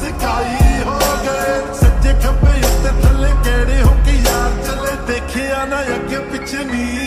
sky ਹੋ ਗਏ ਸੱਜੇ ਖੱਬੇ ਉੱਤੇ ਥੱਲੇ ਕਿਹੜੇ ਹੋ ਕੇ ਯਾਰ ਚੱਲੇ ਦੇਖਿਆ ਨਾ ਅੱਗੇ ਪਿੱਛੇ ਨੀ